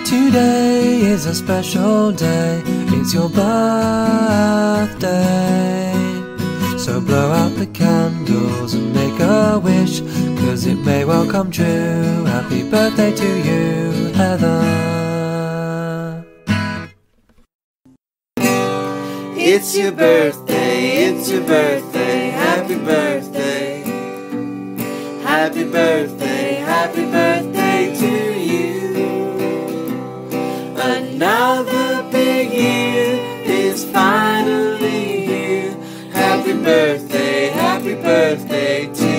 Today is a special day, it's your birthday. So blow out the candles and make a wish, 'cause it may well come true. Happy birthday to you, Heather. It's your birthday, it's your birthday, happy birthday. Happy birthday, happy birthday to you. Another big year is finally here. Happy birthday to you.